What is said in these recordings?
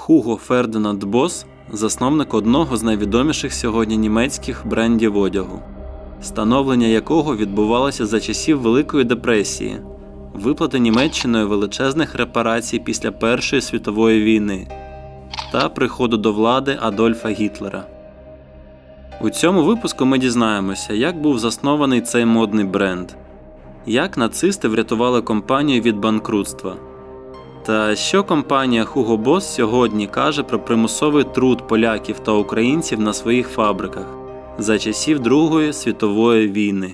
Хуго Фердинанд Босс – засновник одного з найвідоміших сьогодні німецьких брендів одягу, становлення якого відбувалося за часів Великої депресії, виплати Німеччиною величезних репарацій після Першої світової війни та приходу до влади Адольфа Гітлера. У цьому випуску ми дізнаємося, як був заснований цей модний бренд, як нацисти врятували компанію від банкрутства, та що компанія Hugo Boss сьогодні каже про примусовий труд поляків та українців на своїх фабриках за часів Другої світової війни.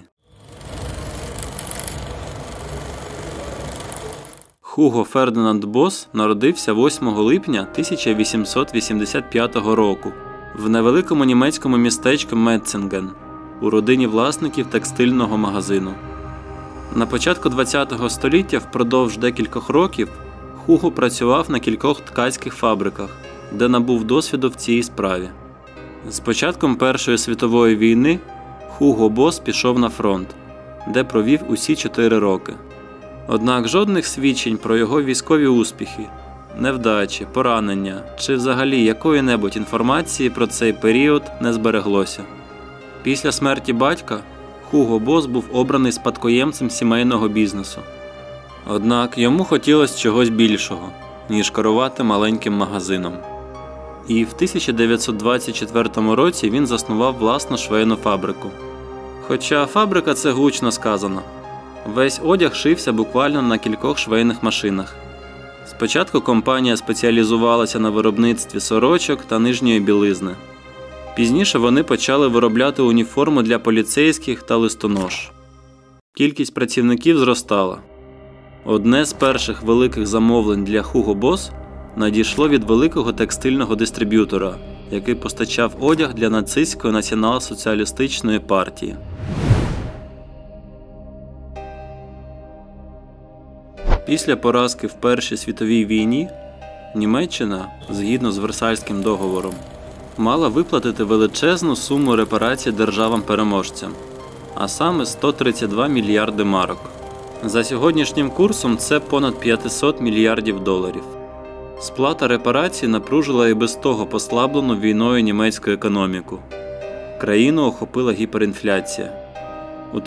Хуго Фердинанд Босс народився 8 липня 1885 року в невеликому німецькому містечку Метцинген у родині власників текстильного магазину. На початку ХХ століття впродовж декількох років Хуго працював на кількох ткацьких фабриках, де набув досвіду в цій справі. З початком Першої світової війни Хуго Босс пішов на фронт, де провів усі 4 роки. Однак жодних свідчень про його військові успіхи, невдачі, поранення чи взагалі якої-небудь інформації про цей період не збереглося. Після смерті батька Хуго Босс був обраний спадкоємцем сімейного бізнесу. Однак йому хотілося чогось більшого, ніж керувати маленьким магазином. І в 1924 році він заснував власну швейну фабрику. Хоча фабрика – це гучно сказано. Весь одяг шився буквально на кількох швейних машинах. Спочатку компанія спеціалізувалася на виробництві сорочок та нижньої білизни. Пізніше вони почали виробляти уніформу для поліцейських та листонож. Кількість працівників зростала. Одне з перших великих замовлень для Hugo Boss надійшло від великого текстильного дистриб'ютора, який постачав одяг для нацистської націонал-соціалістичної партії. Після поразки в Першій світовій війні Німеччина, згідно з Версальським договором, мала виплатити величезну суму репарацій державам-переможцям, а саме 132 мільярди марок. За сьогоднішнім курсом це понад 500 мільярдів доларів. Сплата репарацій напружила і без того послаблену війною німецьку економіку. Країну охопила гіперінфляція. У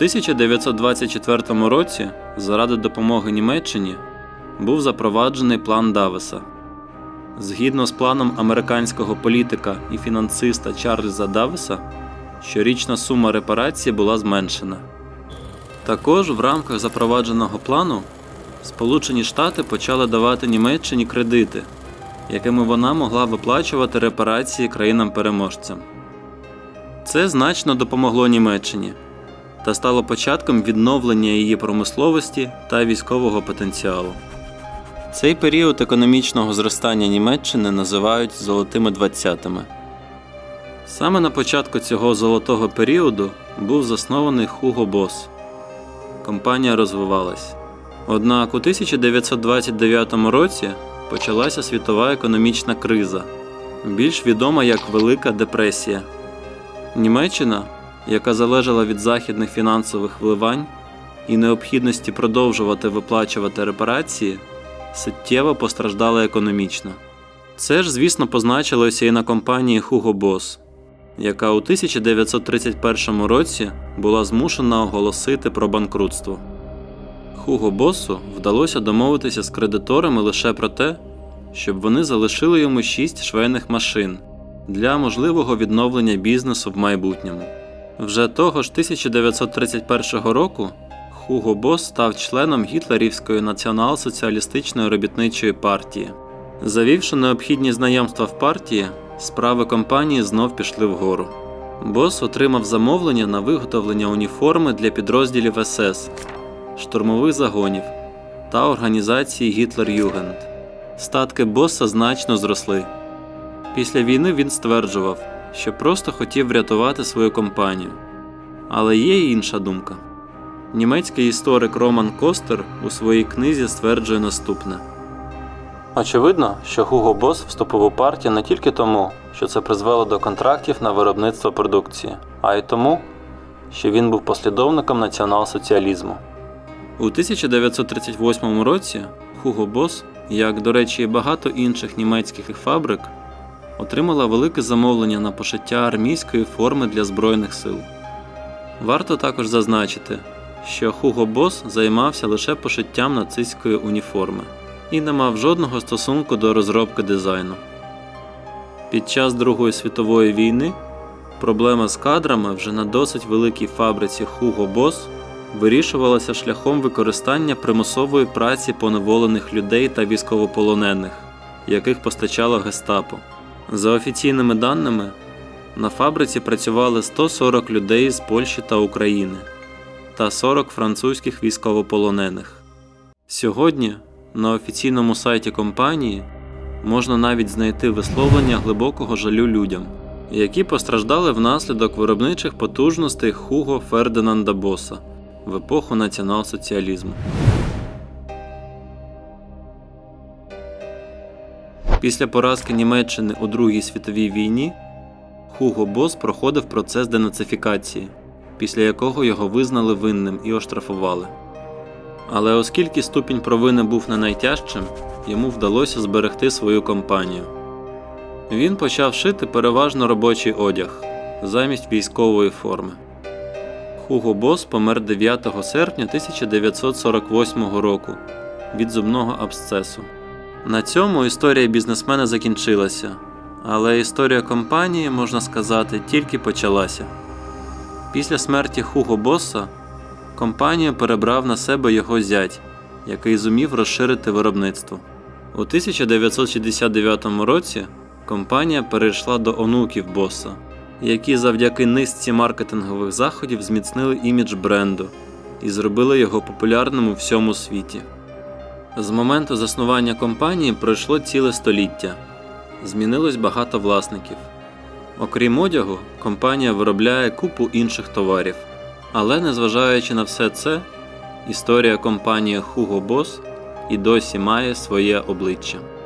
1924 році, заради допомоги Німеччині, був запроваджений план Давеса. Згідно з планом американського політика і фінансиста Чарльза Давеса, щорічна сума репарацій була зменшена. Також в рамках запровадженого плану Сполучені Штати почали давати Німеччині кредити, якими вона могла виплачувати репарації країнам-переможцям. Це значно допомогло Німеччині та стало початком відновлення її промисловості та військового потенціалу. Цей період економічного зростання Німеччини називають «золотими 20-ми». Саме на початку цього золотого періоду був заснований Hugo Boss. Компанія розвивалась. Однак у 1929 році почалася світова економічна криза, більш відома як Велика депресія. Німеччина, яка залежала від західних фінансових вливань і необхідності продовжувати виплачувати репарації, суттєво постраждала економічно. Це ж, звісно, позначилося і на компанії Hugo Boss, яка у 1931 році була змушена оголосити про банкрутство. Hugo Boss'у вдалося домовитися з кредиторами лише про те, щоб вони залишили йому 6 швейних машин для можливого відновлення бізнесу в майбутньому. Вже того ж 1931 року Hugo Boss став членом гітлерівської націонал-соціалістичної робітничої партії. Завівши необхідні знайомства в партії, справи компанії знов пішли вгору. Босс отримав замовлення на виготовлення уніформи для підрозділів СС, штурмових загонів та організації Гітлер-Югенд. Статки Босса значно зросли. Після війни він стверджував, що просто хотів врятувати свою компанію. Але є й інша думка. Німецький історик Роман Костер у своїй книзі стверджує наступне. Очевидно, що Hugo Boss вступив у партію не тільки тому, що це призвело до контрактів на виробництво продукції, а й тому, що він був послідовником націонал-соціалізму. У 1938 році Hugo Boss як, до речі, і багато інших німецьких фабрик, отримала велике замовлення на пошиття армійської форми для Збройних сил. Варто також зазначити, що Hugo Boss займався лише пошиттям нацистської уніформи і не мав жодного стосунку до розробки дизайну. Під час Другої світової війни проблема з кадрами вже на досить великій фабриці Hugo Boss вирішувалася шляхом використання примусової праці поневолених людей та військовополонених, яких постачало гестапо. За офіційними даними, на фабриці працювали 140 людей з Польщі та України та 40 французьких військовополонених. Сьогодні на офіційному сайті компанії можна навіть знайти висловлення глибокого жалю людям, які постраждали внаслідок виробничих потужностей Хуго Фердинанда Боса в епоху націонал-соціалізму. Після поразки Німеччини у Другій світовій війні Hugo Boss проходив процес денацифікації, після якого його визнали винним і оштрафували. Але оскільки ступінь провини був не найтяжчим, йому вдалося зберегти свою компанію. Він почав шити переважно робочий одяг, замість військової форми. Hugo Boss помер 9 серпня 1948 року від зубного абсцесу. На цьому історія бізнесмена закінчилася, але історія компанії, можна сказати, тільки почалася. Після смерті Hugo Boss компанію перебрав на себе його зять, який зумів розширити виробництво. У 1969 році компанія перейшла до онуків Боса, які завдяки низці маркетингових заходів зміцнили імідж бренду і зробили його популярним у всьому світі. З моменту заснування компанії пройшло ціле століття. Змінилось багато власників. Окрім одягу, компанія виробляє купу інших товарів. Але, незважаючи на все це, історія компанії Hugo Boss і досі має своє обличчя.